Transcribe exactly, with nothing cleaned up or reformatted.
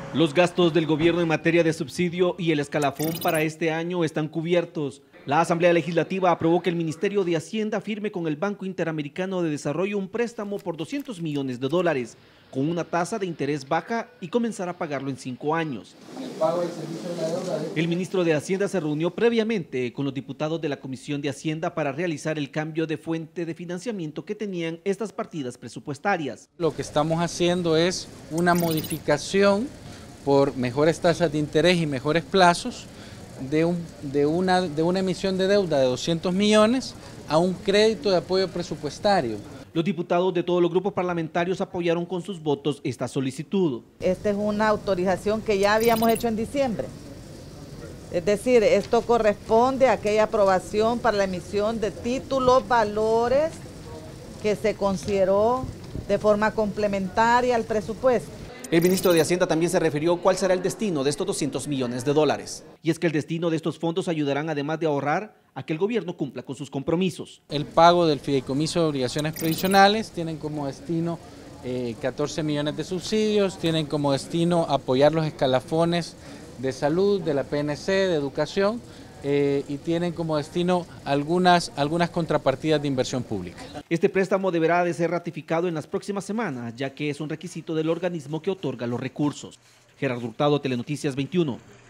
Los gastos del gobierno en materia de subsidio y el escalafón para este año están cubiertos. La Asamblea Legislativa aprobó que el Ministerio de Hacienda firme con el Banco Interamericano de Desarrollo un préstamo por doscientos millones de dólares, con una tasa de interés baja y comenzar a pagarlo en cinco años. El ministro de Hacienda se reunió previamente con los diputados de la Comisión de Hacienda para realizar el cambio de fuente de financiamiento que tenían estas partidas presupuestarias. Lo que estamos haciendo es una modificación por mejores tasas de interés y mejores plazos de, un, de, una, de una emisión de deuda de doscientos millones a un crédito de apoyo presupuestario. Los diputados de todos los grupos parlamentarios apoyaron con sus votos esta solicitud. Esta es una autorización que ya habíamos hecho en diciembre. Es decir, esto corresponde a aquella aprobación para la emisión de títulos, valores que se consideró de forma complementaria al presupuesto. El ministro de Hacienda también se refirió cuál será el destino de estos doscientos millones de dólares. Y es que el destino de estos fondos ayudarán, además de ahorrar, a que el gobierno cumpla con sus compromisos. El pago del fideicomiso de obligaciones previsionales tienen como destino eh, catorce millones de subsidios, tienen como destino apoyar los escalafones de salud, de la P N C, de educación, eh, y tienen como destino algunas, algunas contrapartidas de inversión pública. Este préstamo deberá de ser ratificado en las próximas semanas, ya que es un requisito del organismo que otorga los recursos. Gerardo Hurtado, Telenoticias veintiuno.